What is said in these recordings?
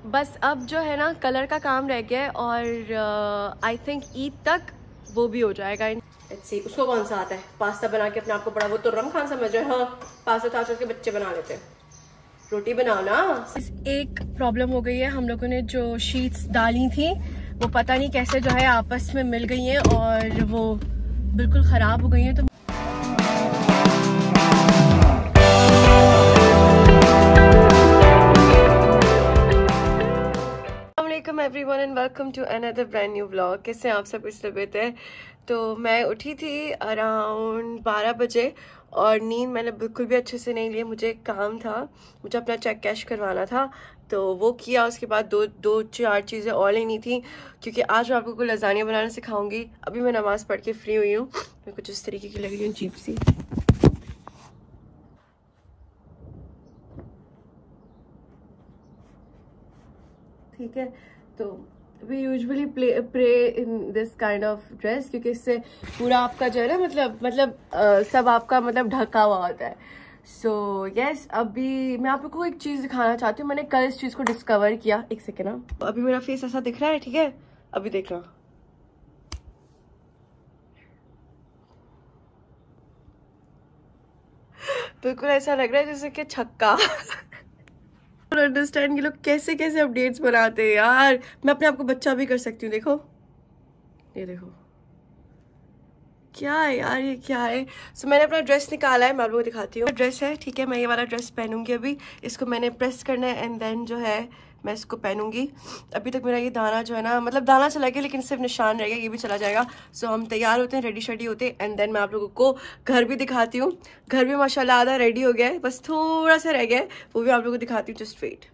बस अब जो है ना कलर का काम रह गया है और आई थिंक ईद तक वो भी हो जाएगा। लेट्स सी उसको कौन सा आता है पास्ता बना के अपने आप को बड़ा, वो तो रम खान समझ रहे। हाँ पास्ता था के बच्चे बना लेते हैं, रोटी बनाओ ना। एक प्रॉब्लम हो गई है, हम लोगों ने जो शीट्स डाली थी वो पता नहीं कैसे जो है आपस में मिल गई हैं और वो बिल्कुल ख़राब हो गई हैं। तो अस्सलामुअलैकुम everyone and welcome to another brand new vlog. कैसे आप सब इस तबीयत है? तो मैं उठी थी अराउंड 12 बजे और नींद मैंने बिल्कुल भी अच्छे से नहीं ली। मुझे एक काम था, मुझे अपना चेक कैश करवाना था तो वो किया। उसके बाद दो चार चीज़ें और लेनी थी क्योंकि आज मैं आपको लज़ानिया बनाना सिखाऊंगी। अभी मैं नमाज़ पढ़ के फ्री हुई हूँ। मैं कुछ इस तरीके की लग रही हूँ अजीब सी। ठीक है, तो we usually pray in this kind of dress क्योंकि इससे पूरा आपका जो है ना मतलब सब आपका मतलब ढका हुआ होता है। सो यस, अभी मैं आप लोगों को एक चीज़ दिखाना चाहती हूँ। मैंने कल इस चीज़ को डिस्कवर किया। एक सेकेंड ना, अभी मेरा फेस ऐसा दिख रहा है, ठीक है? अभी देखना, बिल्कुल ऐसा लग रहा है जैसे कि छक्का। अंडरस्टैंड, ये लोग कैसे कैसे अपडेट्स बनाते हैं यार। मैं अपने आप को बच्चा भी कर सकती हूँ। देखो, ये देखो क्या है यार, ये क्या है? सो मैंने अपना ड्रेस निकाला है, मैं आप लोगों को दिखाती हूँ। ड्रेस है, ठीक है, मैं ये वाला ड्रेस पहनूंगी। अभी इसको मैंने प्रेस करना है एंड देन जो है मैं इसको पहनूंगी। अभी तक मेरा ये दाना जो है ना, मतलब दाना चला गया लेकिन सिर्फ निशान रह गया, ये भी चला जाएगा। सो हम तैयार होते हैं, रेडी शेडी होते हैं एंड देन मैं आप लोगों को घर भी दिखाती हूँ। घर भी माशाल्लाह आधा रेडी हो गया है, बस थोड़ा सा रह गया है, वो भी आप लोगों को दिखाती हूँ। Just wait.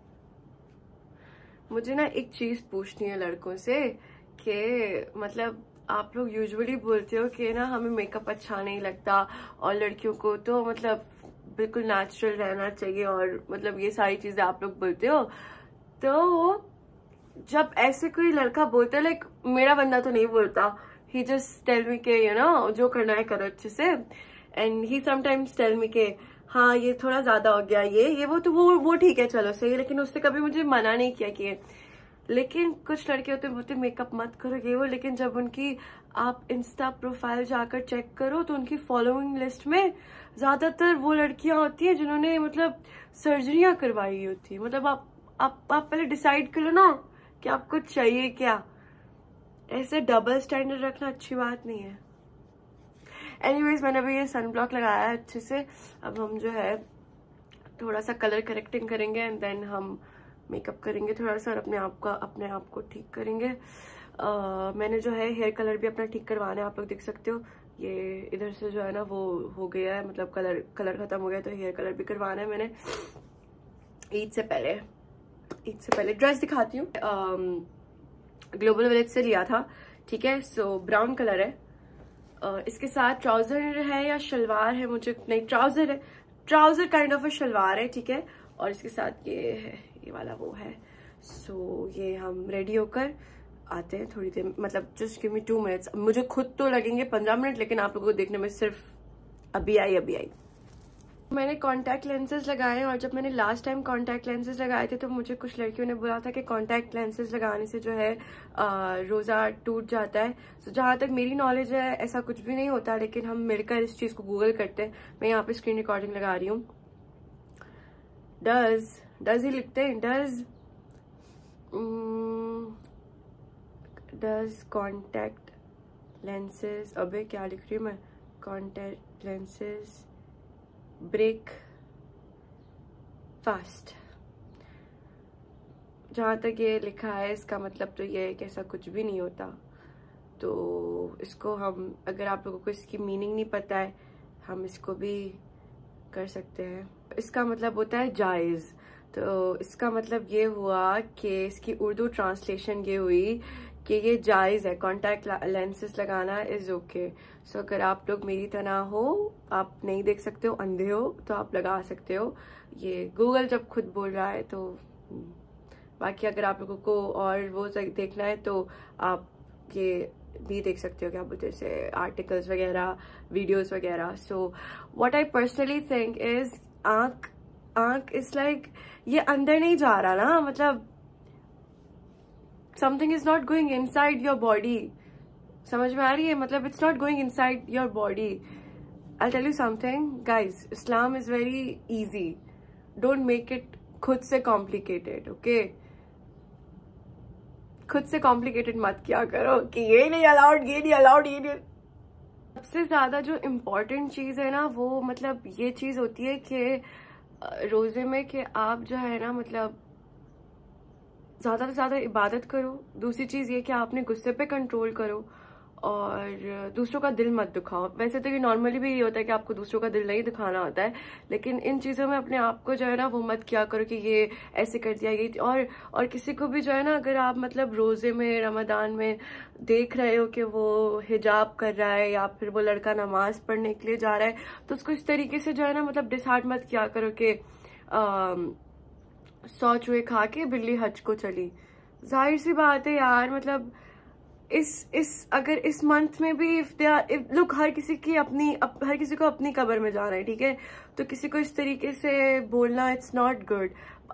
मुझे ना एक चीज़ पूछनी है लड़कों से कि मतलब आप लोग यूजुअली बोलते हो कि ना हमें मेकअप अच्छा नहीं लगता और लड़कियों को तो मतलब बिल्कुल नेचुरल रहना चाहिए और मतलब ये सारी चीज़ें आप लोग बोलते हो। तो जब ऐसे कोई लड़का बोलता है, लाइक मेरा बंदा तो नहीं बोलता, ही जस्ट टेल मी के यू नो जो करना है करो अच्छे से। And he sometimes tell me के हाँ ये थोड़ा ज्यादा हो गया, ये वो, तो वो ठीक है, चलो सही है। लेकिन उससे कभी मुझे मना नहीं किया कि लेकिन कुछ लड़के होते बोलते मेकअप मत करो ये वो, लेकिन जब उनकी आप इंस्टा प्रोफाइल जाकर चेक करो तो उनकी फॉलोइंग लिस्ट में ज्यादातर वो लड़कियां होती हैं जिन्होंने मतलब सर्जरियां करवाई होती है। मतलब आप पहले डिसाइड कर लो ना कि आपको चाहिए क्या। ऐसे डबल स्टैंडर्ड रखना अच्छी बात नहीं है। एनीवेज, मैंने अभी ये सन ब्लॉक लगाया है अच्छे से। अब हम जो है थोड़ा सा कलर करेक्टिंग करेंगे एंड देन हम मेकअप करेंगे थोड़ा सा और अपने आप को ठीक करेंगे। मैंने जो है हेयर कलर भी अपना ठीक करवाना है, आप लोग देख सकते हो। ये इधर से जो है ना वो हो गया है, मतलब कलर खत्म हो गया, तो हेयर कलर भी करवाना है मैंने ईद से पहले। ड्रेस दिखाती हूँ, ग्लोबल विलेज से लिया था, ठीक है। सो ब्राउन कलर है। इसके साथ ट्राउजर है या शलवार है, मुझे नहीं, ट्राउजर है, trouser kind of a shalwar है, ठीक है। और इसके साथ ये है, ये वाला वो है। सो ये हम रेडी होकर आते हैं थोड़ी देर, मतलब जस्ट गिव मी 2 मिनट्स। मुझे खुद तो लगेंगे 15 मिनट, लेकिन आप लोगों को देखने में सिर्फ अभी आई। मैंने कॉन्टैक्ट लेंसेज लगाए हैं और जब मैंने लास्ट टाइम कॉन्टैक्ट लेंसेज लगाए थे तो मुझे कुछ लड़कियों ने बोला था कि कॉन्टैक्ट लेंसेज लगाने से जो है रोज़ा टूट जाता है। तो जहाँ तक मेरी नॉलेज है ऐसा कुछ भी नहीं होता, लेकिन हम मिलकर इस चीज़ को गूगल करते हैं। मैं यहाँ पे स्क्रीन रिकॉर्डिंग लगा रही हूँ। डज ही लिखते हैं, डज कॉन्टैक्ट लेंसेज, अबे क्या लिख रही हूँ मैं, कॉन्टैक्ट लेंसेज ब्रेक फास्ट। जहाँ तक ये लिखा है इसका मतलब तो ये है कि ऐसा कुछ भी नहीं होता। तो इसको हम, अगर आप लोगों को इसकी मीनिंग नहीं पता है, हम इसको भी कर सकते हैं। इसका मतलब होता है जायज़। तो इसका मतलब ये हुआ कि इसकी उर्दू ट्रांसलेशन ये हुई कि ये जायज़ है, कॉन्टैक्ट लेंसेज लगाना इज़ ओके। सो अगर आप लोग मेरी तरह हो, आप नहीं देख सकते हो, अंधे हो, तो आप लगा सकते हो। ये गूगल जब खुद बोल रहा है तो बाकी अगर आप लोगों को और वो देखना है तो आप ये भी देख सकते हो, क्या बोलते हैं इसे, आर्टिकल्स वगैरह, वीडियोस वगैरह। So what I personally think is आंख इज लाइक ये अंदर नहीं जा रहा ना, मतलब something is not going inside your body. समझ में आ रही है? मतलब it's not going inside your body. I tell you something guys, Islam is very easy, don't make it खुद से कॉम्प्लिकेटेड, ओके? खुद से कॉम्प्लिकेटेड मत किया करो कि ये नहीं अलाउड, ये नहीं अलाउड, ये नहीं। सबसे ज्यादा जो इम्पोर्टेंट चीज है ना, वो मतलब ये चीज होती है कि रोजे में कि आप जो है ना, मतलब ज्यादा से ज्यादा इबादत करो। दूसरी चीज ये कि आपने गुस्से पे कंट्रोल करो और दूसरों का दिल मत दुखाओ। वैसे तो ये नॉर्मली भी ये होता है कि आपको दूसरों का दिल नहीं दुखाना होता है, लेकिन इन चीज़ों में अपने आप को जो है ना वो मत किया करो कि ये ऐसे कर दिया ये। और किसी को भी जो है ना, अगर आप मतलब रोज़े में रमज़ान में देख रहे हो कि वो हिजाब कर रहा है या फिर वो लड़का नमाज पढ़ने के लिए जा रहा है, तो उसको इस तरीके से जो है ना मतलब डिसहार्ट मत किया करो कि 100 चूहे खा के बिल्ली हज को चली। जाहिर सी बात है यार, मतलब अगर इस मंथ में भी लुक, हर किसी को अपनी कब्र में जाना है, ठीक है? तो किसी को इस तरीके से बोलना इट्स नॉट गुड।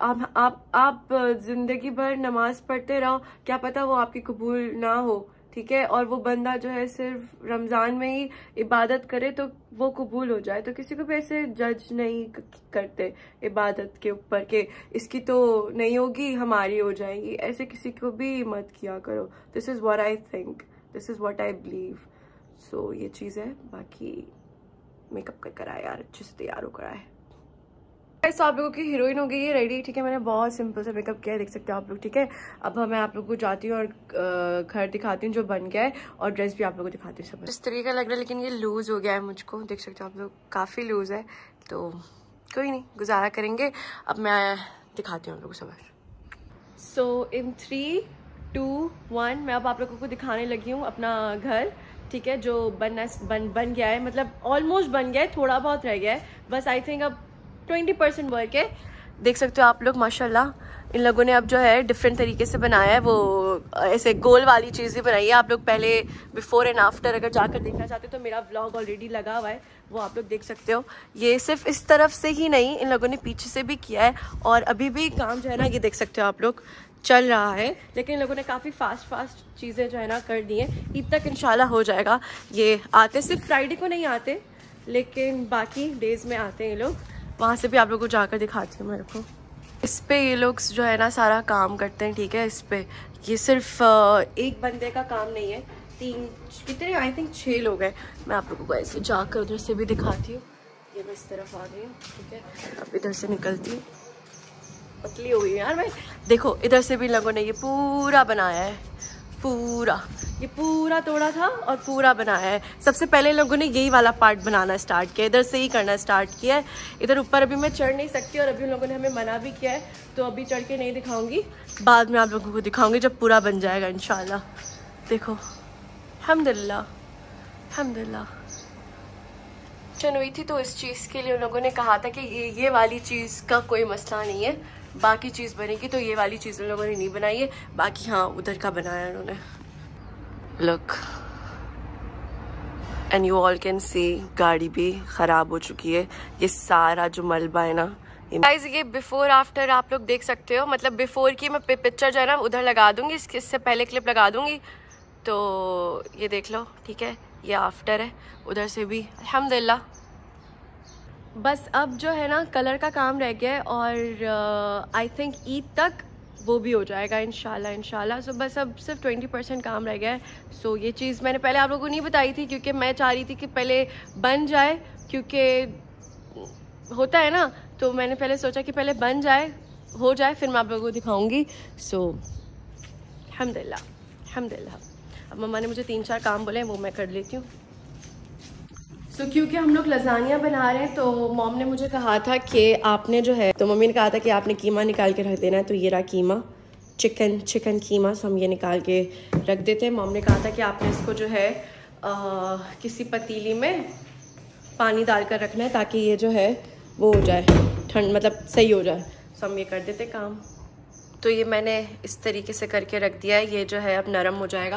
आप जिंदगी भर नमाज पढ़ते रहो, क्या पता वो आपकी कबूल ना हो, ठीक है? और वो बंदा जो है सिर्फ रमजान में ही इबादत करे तो वो कबूल हो जाए। तो किसी को भी ऐसे जज नहीं करते इबादत के ऊपर कि इसकी तो नहीं होगी, हमारी हो जाएगी। ऐसे किसी को भी मत किया करो। This is what I think, this is what I believe. So ये चीज़ है। बाकी मेकअप कर आए यार, अच्छे से तैयार होकर आए। तो आप लोगों की हीरोइन हो गई है रेडी, ठीक है? मैंने बहुत सिंपल सा मेकअप किया है, देख सकते हो आप लोग, ठीक है? अब मैं आप लोगों को जाती हूँ और घर दिखाती हूँ जो बन गया है, और ड्रेस भी आप लोगों को दिखाती हूँ। सब इस तरीके लग रहा है, लेकिन ये लूज हो गया है मुझको, देख सकते हो आप लोग, काफ़ी लूज है, तो कोई नहीं, गुजारा करेंगे। अब मैं दिखाती हूँ आप लोगों को सब। सो इन 3, 2, 1 मैं अब आप लोगों को दिखाने लगी हूँ अपना घर, ठीक है? जो बन गया है, मतलब ऑलमोस्ट बन गया है, थोड़ा बहुत रह गया है बस। आई थिंक अब 20% वर्क है। देख सकते हो आप लोग, माशाल्लाह इन लोगों ने अब जो है डिफरेंट तरीके से बनाया है। वो ऐसे गोल वाली चीज़ भी बनाई है। आप लोग पहले बिफोर एंड आफ्टर अगर जाकर देखना चाहते हो तो मेरा व्लॉग ऑलरेडी लगा हुआ है, वो आप लोग देख सकते हो। ये सिर्फ इस तरफ से ही नहीं, इन लोगों ने पीछे से भी किया है, और अभी भी काम जो है ना, ये देख सकते हो आप लोग, चल रहा है। लेकिन इन लोगों ने काफ़ी फास्ट चीज़ें जो है ना कर दी हैं। ईद तक इंशाल्लाह हो जाएगा। ये आते सिर्फ फ्राइडे को नहीं आते, लेकिन बाकी डेज में आते हैं ये लोग। वहाँ से भी आप लोगों को जाकर दिखाती हूँ मेरे को। इस पे ये लोग जो है ना सारा काम करते हैं, ठीक है? इस पे ये सिर्फ एक बंदे का काम नहीं है, कितने आई थिंक 6 लोग हैं। मैं आप लोगों को ऐसे जाकर उधर से भी दिखाती हूँ। ये मैं इस तरफ आ गई हूँ, ठीक है? अब इधर से निकलती हूँ, पतली हो गई यार मैं। देखो इधर से भी लोगों ने ये पूरा बनाया है, ये पूरा तोड़ा था और पूरा बनाया है। सबसे पहले लोगों ने यही वाला पार्ट बनाना स्टार्ट किया, इधर से ही करना स्टार्ट किया है। इधर ऊपर अभी मैं चढ़ नहीं सकती, और अभी उन लोगों ने हमें मना भी किया है, तो अभी चढ़ के नहीं दिखाऊंगी, बाद में आप लोगों को दिखाऊंगी जब पूरा बन जाएगा इंशाल्लाह। देखो अल्हम्दुलिल्लाह हुई थी, तो इस चीज़ के लिए उन लोगों ने कहा था कि ये वाली चीज़ का कोई मसला नहीं है, बाकी चीज़ बनेगी। तो ये वाली चीज़ उन लोगों ने नहीं बनाई है, बाकी हाँ उधर का बनाया उन्होंने। Look and you all can see गाड़ी भी ख़राब हो चुकी है। ये सारा जो मलबा है ना, गाइस ये बिफोर आफ्टर आप लोग देख सकते हो। मतलब बिफोर की मैं पिक्चर जो है ना उधर लगा दूंगी, इससे पहले क्लिप लगा दूंगी, तो ये देख लो, ठीक है? ये आफ्टर है, उधर से भी अल्हम्दुलिल्लाह। बस अब जो है ना कलर का काम रह गया है, और आई थिंक ईद तक वो भी हो जाएगा इंशाल्लाह। सो बस अब सिर्फ 20% काम रह गया है। सो ये चीज़ मैंने पहले आप लोगों को नहीं बताई थी, क्योंकि मैं चाह रही थी कि पहले बन जाए, क्योंकि होता है ना, तो मैंने पहले सोचा कि पहले बन जाए, हो जाए, फिर मैं आप लोगों को दिखाऊंगी। सो अल्हम्दुलिल्लाह। अब मम्मा ने मुझे 3-4 काम बोले, वो मैं कर लेती हूँ। तो क्योंकि हम लोग लजानिया बना रहे हैं, तो मॉम ने मुझे कहा था कि आपने जो है, तो मम्मी ने कहा था कि आपने कीमा निकाल के रख देना है। तो ये रहा कीमा, चिकन कीमा, सो हम ये निकाल के रख देते हैं। मॉम ने कहा था कि आपने इसको जो है किसी पतीली में पानी डालकर रखना है, ताकि ये जो है वो हो जाए ठंड, मतलब सही हो जाए। सो हम ये कर देते काम। तो ये मैंने इस तरीके से करके रख दिया है, ये जो है अब नरम हो जाएगा।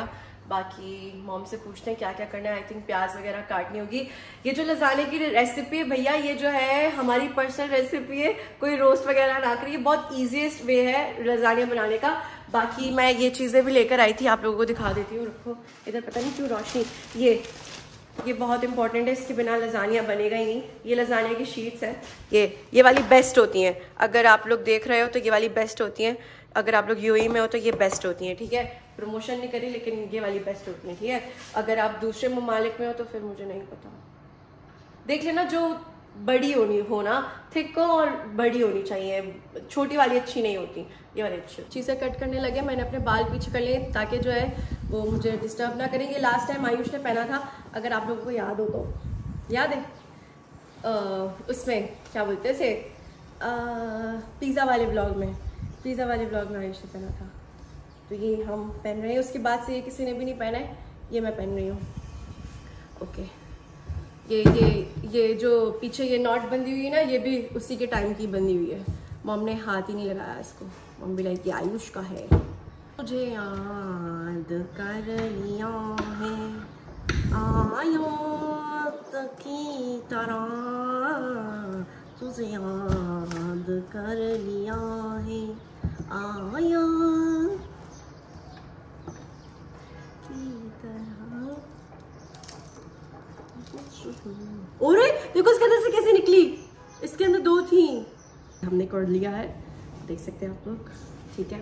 बाकी मॉम से पूछते हैं क्या क्या करना है। आई थिंक प्याज वगैरह काटनी होगी। ये जो लजाने की रेसिपी है भैया, ये जो है हमारी पर्सनल रेसिपी है, कोई रोस्ट वगैरह ना करिए, बहुत ईजीएस्ट वे है लजानिया बनाने का। बाकी मैं ये चीज़ें भी लेकर आई थी, आप लोगों को दिखा देती हूँ। रखो इधर, पता नहीं क्यों रोशनी। ये बहुत इंपॉर्टेंट है, इसके बिना लजानिया बनेगा ही नहीं। ये लजानिया की शीट्स हैं, ये वाली बेस्ट होती हैं। अगर आप लोग देख रहे हो तो ये वाली बेस्ट होती हैं। अगर आप लोग यूएई में हो तो ये बेस्ट होती हैं, ठीक है। प्रमोशन नहीं करी, लेकिन ये वाली बेस्ट होती हैं, ठीक है। अगर आप दूसरे ममालिक में हो तो फिर मुझे नहीं पता, देख लेना। जो बड़ी हो ना, थिक हो और बड़ी होनी चाहिए, छोटी वाली अच्छी नहीं होती, ये वाली अच्छी। चीज़ें कट करने लगे, मैंने अपने बाल पीछे कर लिए ताकि जो है वो मुझे डिस्टर्ब ना करेंगे। लास्ट टाइम आयुष ने पहना था, अगर आप लोगों को याद हो तो, याद है उसमें क्या बोलते थे, पिज़्ज़ा वाले ब्लॉग में आयुष ने पहना था, तो ये हम पहन रहे हैं। उसके बाद से ये किसी ने भी नहीं पहना है, ये मैं पहन रही हूँ। ओके, ये जो पीछे ये नॉट बंधी हुई है ना, ये भी उसी के टाइम की बंधी हुई है। मॉम ने हाथ ही नहीं लगाया इसको, मॉम भी लाइक ये आयुष का है। मुझे याद कर लिया है आयात की तरह, तुझे याद कर लिया है आयात की तरह। ओरे देखो इसके अंदर से कैसे निकली, इसके अंदर 2 थी। हमने कर लिया है, देख सकते हैं आप लोग, ठीक है।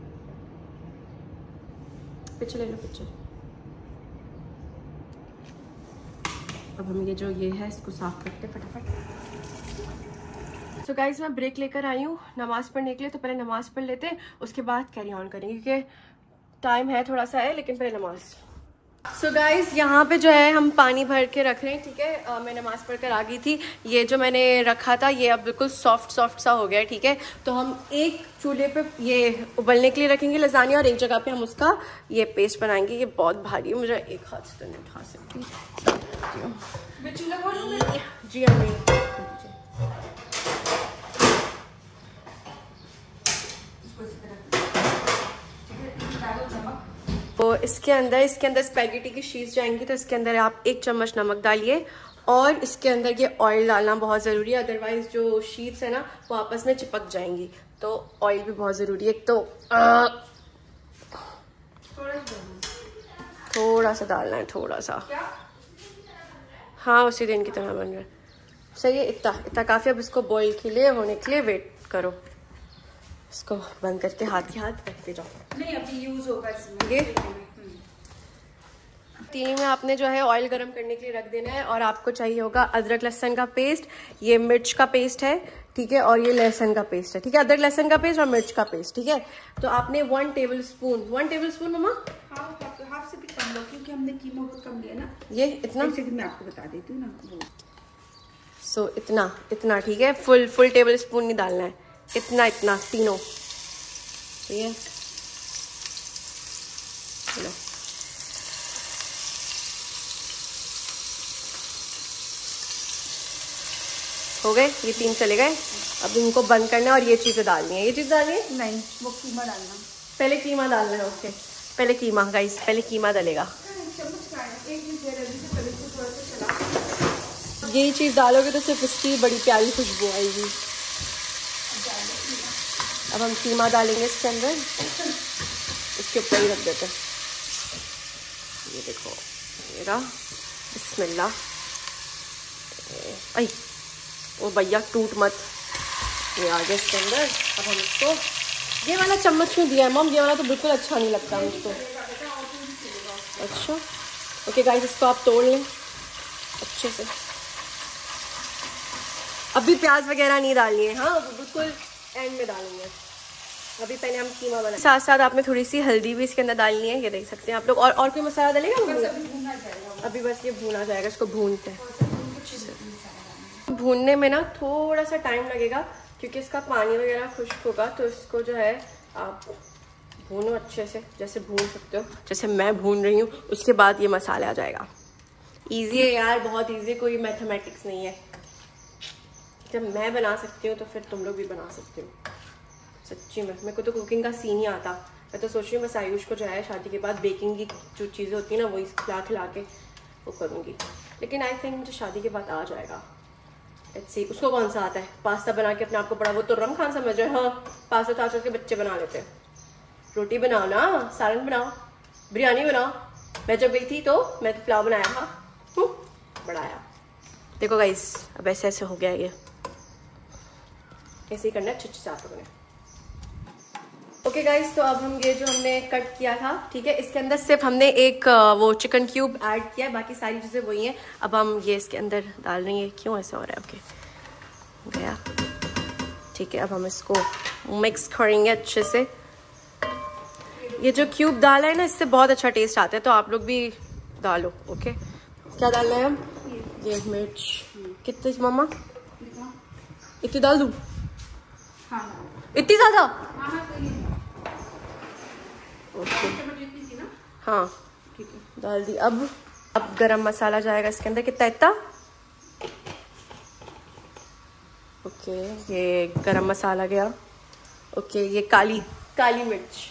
पीछे ले लो, पीछे। अब हम ये है इसको साफ करते फटाफट। तो गाइज मैं ब्रेक लेकर आई हूँ नमाज पढ़ने के लिए, तो पहले नमाज पढ़ लेते हैं, उसके बाद कैरी ऑन करेंगे क्योंकि टाइम है थोड़ा सा है, लेकिन पहले नमाज। सो गाइज यहाँ पे जो है हम पानी भर के रख रहे हैं, ठीक है। मैं नमाज पढ़कर आ गई थी। ये जो मैंने रखा था ये अब बिल्कुल सॉफ्ट सा हो गया है, ठीक है। तो हम एक चूल्हे पे ये उबलने के लिए रखेंगे लजानिया, और एक जगह पे हम उसका ये पेस्ट बनाएंगे। ये बहुत भारी है, मुझे एक हाथ से तो नहीं उठा सकती। जी अम्मी, तो इसके अंदर स्पैगेटी की शीट्स जाएंगी, तो इसके अंदर आप 1 चम्मच नमक डालिए, और इसके अंदर ये ऑयल डालना बहुत ज़रूरी है, अदरवाइज जो शीट्स है ना वो आपस में चिपक जाएंगी। तो ऑयल भी बहुत ज़रूरी है। तो थोड़ा सा डालना है, थोड़ा सा, हाँ उसी दिन की तरह बन रहा है। सही है, इतना काफ़ी। अब इसको बॉईल के लिए होने के लिए वेट करो, इसको बंद करके हाथ करते जाओ। नहीं अभी यूज होगा इसमें। ये तीनी में आपने जो है ऑयल गरम करने के लिए रख देना है, और आपको चाहिए होगा अदरक लहसुन का पेस्ट, ये मिर्च का पेस्ट है, ठीक है, और ये लहसुन का पेस्ट है, ठीक है। अदरक लहसुन का पेस्ट और मिर्च का पेस्ट, ठीक है। तो आपने 1 टेबल स्पून मम्मा, हाफ से भी कम लो, क्योंकि हमने कीमा बहुत कम लिया ना। ये इतना मैं आपको बता देती हूँ ना। सो इतना ठीक है, फुल टेबल स्पून नहीं डालना है, इतना तीनों, ठीक है। चलो हो गए, ये 3 चले गए। अब इनको बंद करना है और ये चीजें डालनी है। ये चीज डालनी है, नहीं वो कीमा डालना, पहले कीमा डालना है। ओके, पहले कीमा गाइस, पहले कीमा डलेगा। यही चीज डालोगे तो सिर्फ इसकी बड़ी प्यारी खुशबू आएगी। अब हम कीमा डालेंगे इसके अंदर, इसके ऊपर ही रख देते हैं। ये देखो मेरा, बिस्मिल्लाह। आई ओ भैया टूट मत, ये आ गया इसके अंदर। अब हम इसको, ये वाला चम्मच क्यों दिया है मॉम, ये वाला तो बिल्कुल अच्छा नहीं लगता मुझको। अच्छा ओके गाइस, इसको आप तोड़ लें अच्छे से। अभी प्याज वगैरह नहीं डालनी है, हाँ बिल्कुल एंड में डालेंगे। अभी पहले हम कीमा बनाएंगे। साथ साथ आपने थोड़ी सी हल्दी भी इसके अंदर डालनी है, ये देख सकते हैं आप लोग। और कोई मसाला डालेगा? अभी बस ये भूना जाएगा, इसको भूनते हैं। भूनने में ना थोड़ा सा टाइम लगेगा क्योंकि इसका पानी वगैरह खुश्क होगा, तो इसको जो है आप भूनो अच्छे से, जैसे भून सकते हो, जैसे मैं भून रही हूँ। उसके बाद ये मसाला आ जाएगा। इजी है यार, बहुत इजी, कोई मैथमेटिक्स नहीं है। जब मैं बना सकती हूँ तो फिर तुम लोग भी बना सकते हो। सच्ची में मेरे को तो कुकिंग का सीन ही आता, मैं तो सोच रही हूँ बस आयुष को जो है शादी के बाद बेकिंग की जो चीज़ें होती हैं ना वही खिला के वो करूँगी, लेकिन आई थिंक मुझे शादी के बाद आ जाएगा। लेट्स सी उसको कौन सा आता है पास्ता बना के अपने आप को बड़ा, वो तो रम खान समझ रहे। हाँ पास्ता तो आजकल के बच्चे बना लेते हैं। रोटी बनाओ ना, सालन बनाओ, बिरयानी बनाओ। मैं जब गई थी तो मैं तो पुलाव बनाया था, बड़ा आया। देखो गाइस अब ऐसे ऐसे हो गया ये, ऐसे ही करना है अच्छे से आप लोगों ने। ओके गाइस तो अब हम ये जो हमने कट किया था, ठीक है, इसके अंदर सिर्फ हमने एक वो चिकन क्यूब ऐड किया है, बाकी सारी चीज़ें वही हैं। अब हम ये इसके अंदर डाल रहे हैं। क्यों ऐसा हो रहा है? ओके गया, ठीक है। अब हम इसको मिक्स करेंगे अच्छे से। ये जो क्यूब डाला है ना इससे बहुत अच्छा टेस्ट आता है, तो आप लोग भी डालो। ओके क्या डालना है हम? ये मिर्च कितनी मम्मा? इतनी डाल दूँ? इतनी ज़्यादा? ओके हाँ ठीक है डाल दी। अब गरम मसाला जाएगा इसके अंदर। कितना? इतना? ओके ये गरम मसाला गया। ओके ये काली मिर्च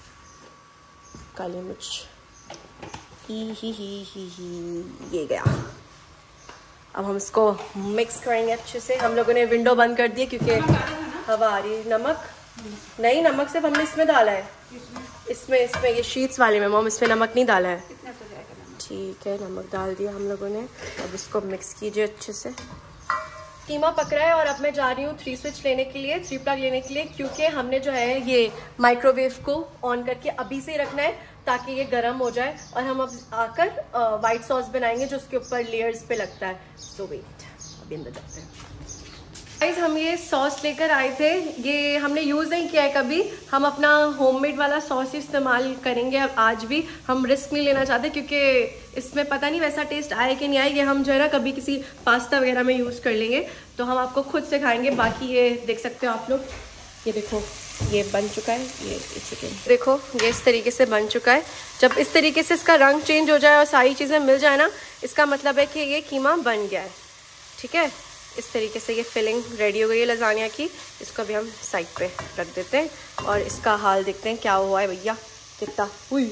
ही ये गया। अब हम इसको मिक्स करेंगे अच्छे से। हम लोगों ने विंडो बंद कर दी क्योंकि हवा आ रही है। नमक नहीं, नमक सिर्फ हमने इसमें डाला है, इसमें ये शीट्स वाले में मॉम, इसमें नमक नहीं डाला है। ठीक है नमक डाल दिया हम लोगों ने। अब इसको मिक्स कीजिए अच्छे से। कीमा पक रहा है और अब मैं जा रही हूँ 3 स्विच लेने के लिए, 3 प्लग लेने के लिए, क्योंकि हमने जो है ये माइक्रोवेव को ऑन करके अभी से ही रखना है ताकि ये गर्म हो जाए और हम अब आकर वाइट सॉस बनाएंगे जो उसके ऊपर लेयर्स पे लगता है। सो वेट अभी अंदर जाते हैं। गाइस हम ये सॉस लेकर आए थे, ये हमने यूज़ नहीं किया है कभी। हम अपना होममेड वाला सॉस इस्तेमाल करेंगे अब आज भी। हम रिस्क नहीं लेना चाहते क्योंकि इसमें पता नहीं वैसा टेस्ट आए कि नहीं आए। ये हम जो है ना कभी किसी पास्ता वगैरह में यूज़ कर लेंगे, तो हम आपको खुद सिखाएंगे। बाकी ये देख सकते हो आप लोग, ये देखो ये बन चुका है। ये चिकन देखो ये इस तरीके से बन चुका है। जब इस तरीके से इसका रंग चेंज हो जाए और सारी चीज़ें मिल जाए ना, इसका मतलब है कि ये कीमा बन गया है। ठीक है, इस तरीके से ये फिलिंग रेडी हो गई है लजानिया की। इसको भी हम साइड पे रख देते हैं और इसका हाल देखते हैं क्या हुआ है भैया। कितना हुई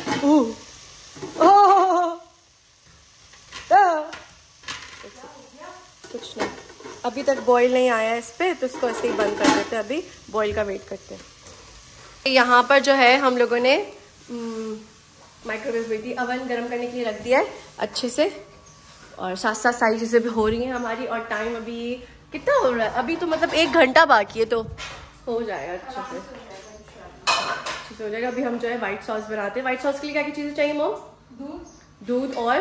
कुछ नहीं, अभी तक बॉईल नहीं आया है इस पे, तो इसको ऐसे ही बंद कर देते हैं। अभी बॉईल का वेट करते हैं। यहाँ पर जो है हम लोगों ने माइक्रोवेव बेटी ओवन गर्म करने के लिए रख दिया है अच्छे से, और साथ साथ सारी चीज़ें भी हो रही हैं हमारी। और टाइम अभी कितना हो रहा है? अभी तो मतलब 1 घंटा बाकी है, तो हो जाएगा अच्छे से हो जाएगा। अभी हम जो है वाइट सॉस बनाते हैं। वाइट सॉस के लिए क्या क्या चीज़ें चाहिए मॉम? दूध और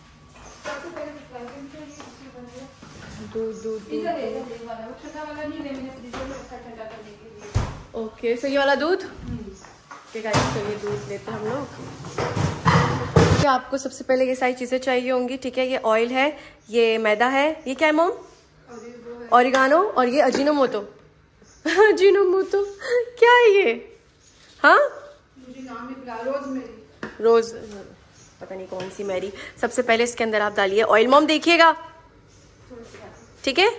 दूध। ओके सो ये वाला दूध, ठीक है। तो ये दूध लेते हैं हम लोग। आपको सबसे पहले ये सारी चीज़ें चाहिए होंगी, ठीक है। ये ऑयल है, ये मैदा है, ये क्या है मॉम? ऑरिगानो, और ये अजीनोमोटो। अजीनोमोटो क्या है ये? हाँ रोज पता नहीं कौन सी मैरी। सबसे पहले इसके अंदर आप डालिए ऑयल मॉम, देखिएगा ठीक है।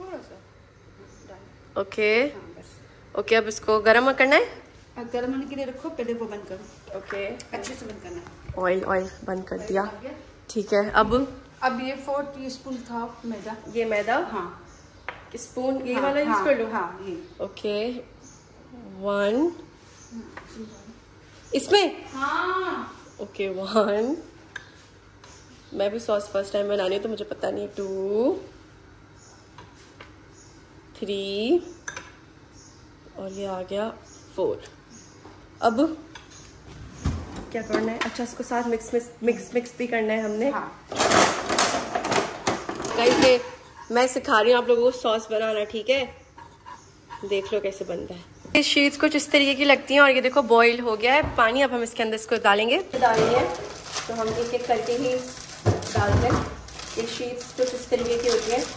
ओके ओके अब इसको गरम करना है। गरम होने के लिए रखो, पहले वो बंद करो। ओके अच्छे से बंद करना है। ऑयल बंद कर दिया, ठीक है। अब ये 4 टीस्पून था मैदा। ये मैदा, हाँ स्पून यही वाला यूज कर लो। हाँ ये ओके 1 इसमें, हाँ ओके 1। मैं भी सॉस फर्स्ट टाइम बनानी है तो मुझे पता नहीं। 2 3 और ये आ गया 4। अब क्या करना है? अच्छा इसको साथ मिक्स भी करना है हमने। गाइस ये मैं सिखा रही हूँ आप लोगों को सॉस बनाना, ठीक है। देख लो कैसे बनता है। ये शीट्स कुछ इस तरीके की लगती हैं और ये देखो बॉईल हो गया है पानी। अब हम इसके अंदर इसको डालेंगे तो हम एक एक करके ही डालते हैं। ये शीट्स कुछ इस तरीके की होती हैं।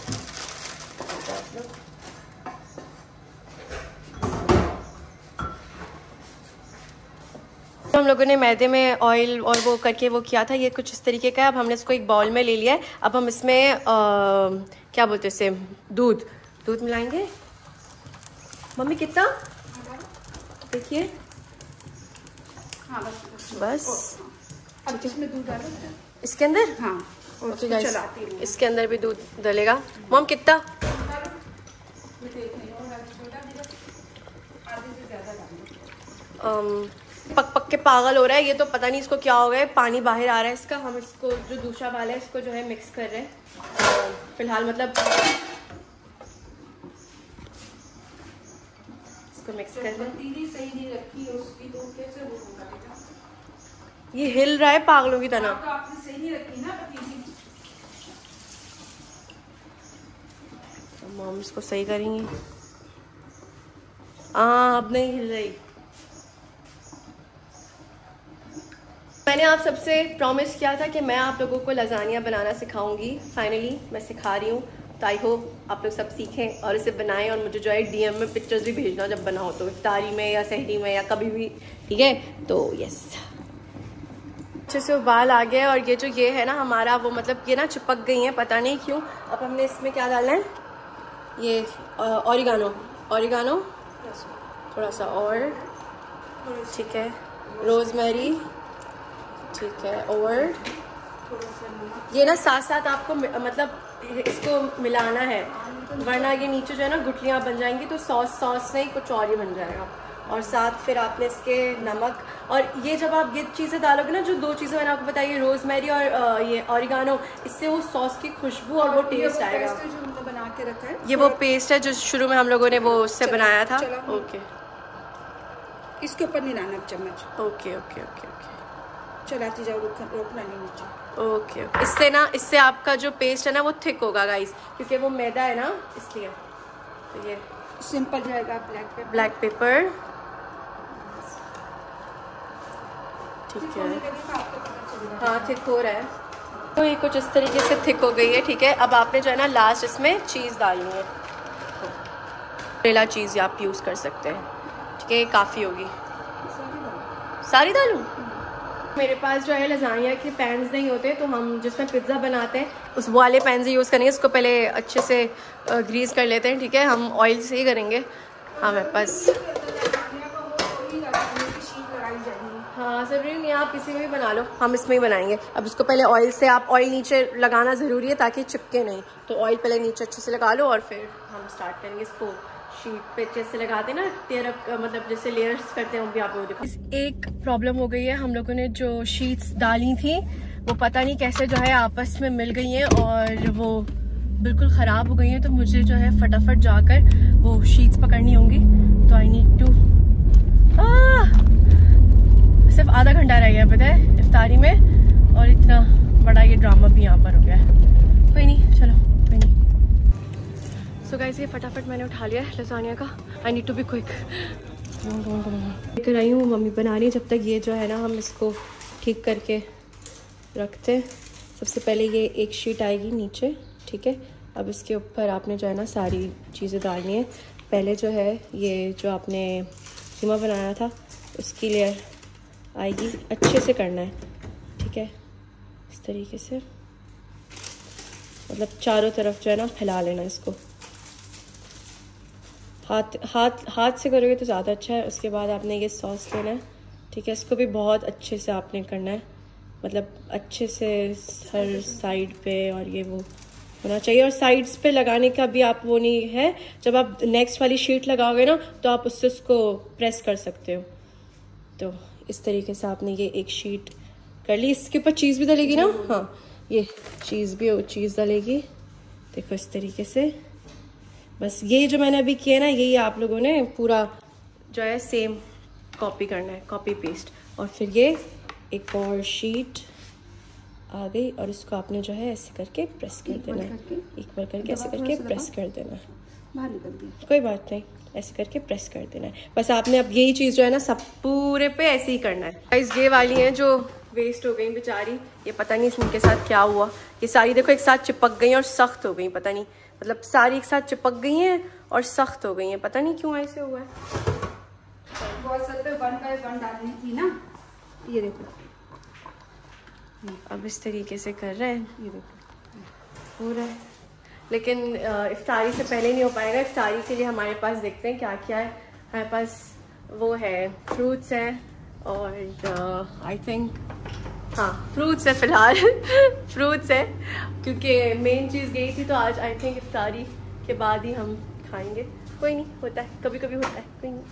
हम लोगों ने मैदे में ऑयल और वो करके वो किया था, ये कुछ इस तरीके का है। अब हमने इसको एक बाउल में ले लिया है। अब हम इसमें क्या बोलते हैं इसे, दूध मिलाएंगे। मम्मी कितना? देखिए हाँ बस बस। अब इसमें दूध डालो इसके अंदर। हाँ और ओके गाइस, चलाती हूँ। इसके अंदर भी दूध डलेगा। मॉम कितना? पक पक के पागल हो रहा है ये तो, पता नहीं इसको क्या हो गया है, पानी बाहर आ रहा है इसका। हम इसको जो दूसरा वाला है इसको जो है मिक्स कर रहे हैं फिलहाल, मतलब इसको मिक्स कर रहे हैं। सही नहीं रखी है उसकी तो कैसे होगा बेटा? ये हिल रहा है पागलों की तरह। तो आपने सही नहीं रखी ना पतीली। तो मॉम इसको सही करेंगी। हाँ अब नहीं हिल रही। मैंने आप सबसे प्रॉमिस किया था कि मैं आप लोगों को लजानिया बनाना सिखाऊंगी। फाइनली मैं सिखा रही हूँ, तो आई होप आप लोग सब सीखें और इसे बनाएं और मुझे जो है DM में पिक्चर्स भी भेजना जब बनाओ तो, इफ्तारी में या सहरी में या कभी भी, ठीक है? तो यस, अच्छे से उबाल आ गया। और ये जो ये है ना हमारा वो, मतलब ये ना चिपक गई हैं पता नहीं क्यों। अब हमने इसमें क्या डालना है, ये ऑरिगानो थोड़ा सा और, ठीक है, रोजमेरी, ठीक है, और ये ना साथ साथ आपको मतलब इसको मिलाना है, वरना ये नीचे जो है ना गुठलियाँ बन जाएंगी, तो सॉस नहीं कुछ और ही बन जाएगा। और साथ फिर आपने इसके नमक, और ये जब आप ये चीज़ें डालोगे ना, जो दो चीज़ें मैंने आपको बताई, रोजमेरी और ये ऑरिगानो, इससे वो सॉस की खुशबू और वो टेस्ट आएगा। जो बना के रखा है ये वो पेस्ट है जो शुरू में हम लोगों ने वो उससे बनाया था। ओके, इसके ऊपर नहीं लाना चम्मच। ओके ओके ओके ओके, चलाती जाओ, रोकना नहीं नीचे। ओके। इससे आपका जो पेस्ट है ना वो थिक होगा गाइस, क्योंकि वो मैदा है ना इसलिए। तो ये सिंपल जाएगा। ब्लैक पेपर, ठीक है। हाँ थिक हो रहा है, तो ये कुछ इस तरीके से थिक हो गई है, ठीक है। अब आपने जो है ना लास्ट इसमें चीज़ डालनी है, पहला चीज़ आप यूज़ कर सकते हैं, ठीक है। ये काफ़ी होगी, सारी डालूँ? मेरे पास जो है लजानिया के पैन्स नहीं होते, तो हम जिसमें पिज़्ज़ा बनाते हैं उस वाले पैन से यूज़ करेंगे। इसको पहले अच्छे से ग्रीस कर लेते हैं, ठीक है। हम ऑयल से ही करेंगे। हाँ मेरे पास, हाँ ज़रूरी नहीं, आप इसी में भी बना लो, हम इसमें ही बनाएंगे। अब इसको पहले ऑयल से, आप ऑयल नीचे लगाना ज़रूरी है ताकि चिपके नहीं, तो ऑयल पहले नीचे अच्छे से लगा लो और फिर हम स्टार्ट करेंगे इसको शीट पे जैसे लगाते हैं ना, टेयर अप, मतलब जैसे लेयर्स करते हैं, वो भी आप लोगों को दिखा। एक प्रॉब्लम हो गई है, हम लोगों ने जो शीट्स डाली थी वो पता नहीं कैसे जो है आपस में मिल गई हैं और वो बिल्कुल ख़राब हो गई हैं, तो मुझे जो है फटाफट जाकर वो शीट्स पकड़नी होंगी। तो आई नीड टू, सिर्फ आधा घंटा रह गया पता है इफ्तारी में, और इतना बड़ा ये ड्रामा भी यहाँ पर हो गया है। कोई नहीं, चलो कोई नहीं। सो गाइस ये फटाफट मैंने उठा लिया है लजानिया का। I need to be quick. लेकर आई हूँ, मम्मी बना रही है। जब तक ये जो है ना हम इसको ठीक करके रखते हैं। सबसे पहले ये एक शीट आएगी नीचे, ठीक है। अब इसके ऊपर आपने जो है ना सारी चीज़ें डालनी है। पहले जो है ये जो आपने कीमा बनाया था उसकी लेयर आएगी, अच्छे से करना है, ठीक है। इस तरीके से मतलब चारों तरफ जो है ना फैला लेना इसको। हाथ से करोगे तो ज़्यादा अच्छा है। उसके बाद आपने ये सॉस लेना है, ठीक है। इसको भी बहुत अच्छे से आपने करना है, मतलब अच्छे से हर साइड पे, और ये वो होना चाहिए। और साइड्स पे लगाने का भी आप वो नहीं है, जब आप नेक्स्ट वाली शीट लगाओगे ना तो आप उससे उसको प्रेस कर सकते हो। तो इस तरीके से आपने ये एक शीट कर ली। इसके ऊपर चीज़ भी डलेगी ना, हाँ ये चीज़ डलेगी, देखो इस तरीके से। बस ये जो मैंने अभी किया ना, यही आप लोगों ने पूरा जो है सेम कॉपी करना है, कॉपी पेस्ट। और फिर ये एक और शीट आ गई और इसको आपने जो है ऐसे करके प्रेस कर देना है, एक बार करके ऐसे करके प्रेस कर देना है, बाहर निकल गई, कोई बात नहीं, ऐसे करके प्रेस कर देना है। बस आपने अब यही चीज़ जो है ना सब पूरे पे ऐसे ही करना है। गाइस ये वाली हैं जो वेस्ट हो गई बेचारी, ये पता नहीं इनके साथ क्या हुआ। ये सारी देखो एक साथ चिपक गई और सख्त हो गई, पता नहीं, मतलब सारी एक साथ चिपक गई हैं और सख्त हो गई हैं, पता नहीं क्यों ऐसे हुआ है। बहुत सारे पे 1 by 1 डालनी थी ना, ये देखो। अब इस तरीके से कर रहे हैं, ये देखो हो रहा है, लेकिन इफ्तारी से पहले नहीं हो पाएगा। इफ्तारी के लिए हमारे पास देखते हैं क्या क्या है। हमारे पास वो है, फ्रूट्स हैं और आई थिंक हाँ फ्रूट्स है फिलहाल फ्रूट्स है क्योंकि मेन चीज़ गई थी, तो आज आई थिंक इफ्तारी के बाद ही हम खाएंगे। कोई नहीं, होता है, कभी कभी होता है, कोई नहीं।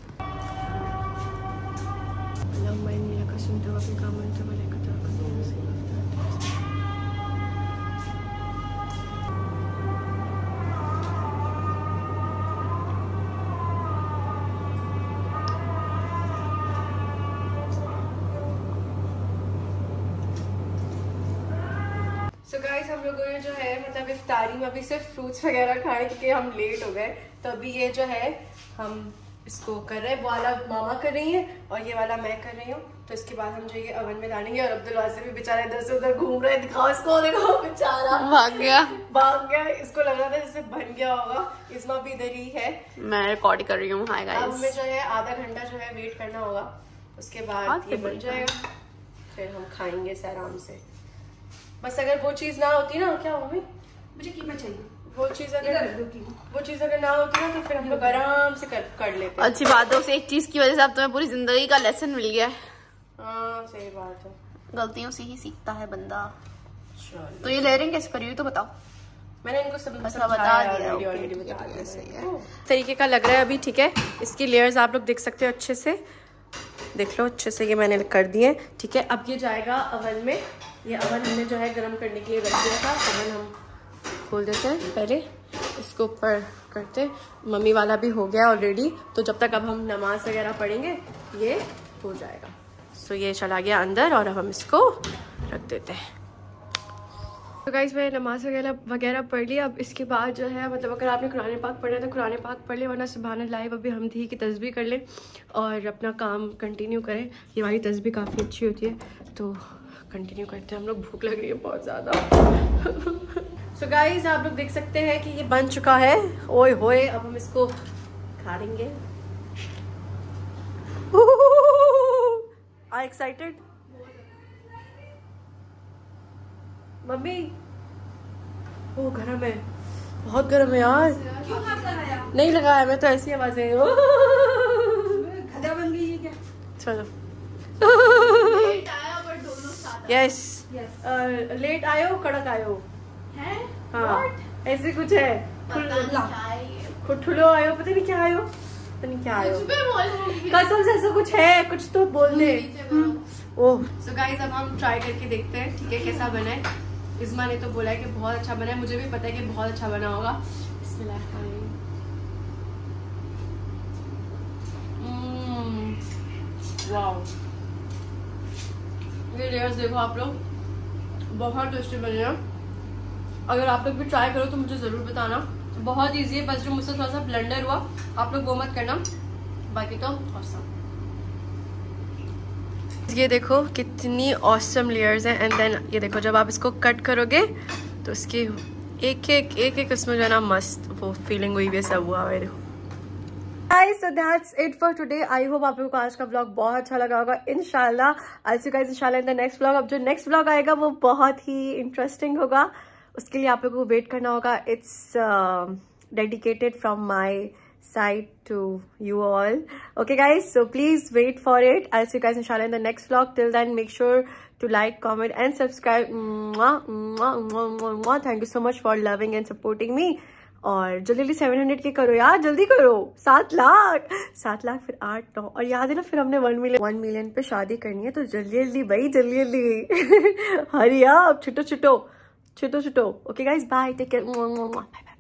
So guys, हम लोगों ने जो है मतलब इफ्तारी में अभी सिर्फ फ्रूट्स वगैरह खाए क्योंकि हम लेट हो गए। तो अभी ये जो है हम इसको कर रहे हैं, वो वाला मामा कर रही है और ये वाला मैं कर रही हूँ। तो इसके बाद हम जो ये ओवन में डालेंगे। और अब्दुल वासिफ भी बेचारा इधर से उधर घूम रहा है, दिखाओ इसको, देखो बेचारा भाग गया। इसको लग रहा था जैसे बन गया होगा। इसमा भी इधर ही है, मैं रिकॉर्ड कर रही हूँ। हाय गाइस, अब हमें जो है आधा घंटा जो है वेट करना होगा, उसके बाद ये बन जाएगा, फिर हम खाएंगे इसे आराम से। बस अगर वो चीज ना होती ना, क्या मम्मी मुझे कीमा चाहिए, वो चीज अगर ना होती ना तो फिर हम लोग आराम से कर लेते। अच्छी बातों से एक चीज की वजह से अब तुम्हें पूरी जिंदगी का लेसन मिल गया है। हाँ सही बात है, गलतियों से ही सीखता है बंदा। तो ये लेयरिंग कैसे करी हुई तो बताओ। मैंने इनको सब बता दिया। सही है, तरीके का लग रहा है अभी। ठीक है, इसकी लेयर्स आप लोग देख सकते हो अच्छे से, देख लो अच्छे से, ये मैंने कर दिए। ठीक है, अब ये जाएगा अवन में। ये अवन हमने जो है गर्म करने के लिए रख दिया था। अवन हम खोल देते हैं, पहले इसको ऊपर करते। मम्मी वाला भी हो गया ऑलरेडी, तो जब तक अब हम नमाज वगैरह पढ़ेंगे ये हो जाएगा। सो ये चला गया अंदर और अब हम इसको रख देते हैं। तो गाइस मैंने नमाज वगैरह पढ़ ली। अब इसके बाद जो है मतलब अगर आपने कुरान पाक पढ़ना है तो कुरान पाक पढ़ ले, वरना सुभान अल्लाह अभी हम थी कि तस्बीह कर लें और अपना काम कंटिन्यू करें। ये वाली तस्बीह काफ़ी अच्छी होती है, तो कंटिन्यू करते हैं हम लोग। भूख लग रही है बहुत ज़्यादा। सो गाइस आप लोग देख सकते हैं कि ये बन चुका है। ओए होए, अब हम इसको खा लेंगे। Are excited mummy? ओ गरम है, बहुत गरम है यार। क्यों हाथ लगाया? नहीं लगाया, मैं तो ऐसी आवाजें गधा बन गई है क्या? चलो लेट आया पर दोनों साथ। यस, लेट आयो कड़क आयो है। हाँ ऐसे कुछ है। ठुलो आयो, पता नहीं क्या आयो, पता नहीं क्या आयो, कसम से ऐसा कुछ है, कुछ तो बोल दे। ओह सो गाइस अब हम ट्राई करके देखते हैं ठीक है कैसा बना है। इस्मा ने तो बोला है कि बहुत अच्छा बना है, मुझे भी पता है कि बहुत अच्छा बना होगा। वाओ, ये लेयर्स देखो आप लोग, बहुत टेस्टी बने हैं। अगर आप लोग भी ट्राई करो तो मुझे ज़रूर बताना। बहुत इजी है, बस जो मुझसे थोड़ा सा ब्लेंडर हुआ आप लोग वो मत करना, बाकी तो ऑसम। ये देखो कितनी ऑसम लेयर्स हैं। एंड देन ये देखो जब आप इसको कट करोगे तो इसकी एक एक उसमें जो है ना मस्त वो फीलिंग हुई भी सब हुआ है। देखो guys, so that's it for today. I hope आप लोगों को आज का व्लॉग बहुत अच्छा लगा होगा। इंशाल्लाह I'll see you guys इंशाल्लाह इन द नेक्स्ट व्लॉग। अब जो नेक्स्ट व्लॉग आएगा वो बहुत ही इंटरेस्टिंग होगा, उसके लिए आप लोगों को वेट करना होगा। It's dedicated from my side to you all. Okay guys, so please wait for it. I'll see you guys inshallah in the next vlog. Till then make sure to like, comment and subscribe. Thank you so much for loving and supporting me. और जल्दी 700 के करो यार, जल्दी करो। 7 लाख फिर 8 9 और याद है ना फिर हमने 1 मिलियन पे शादी करनी है, तो जल्दी भाई जल्दी हरी आप छुटो। Okay guys, bye, take care, bye bye.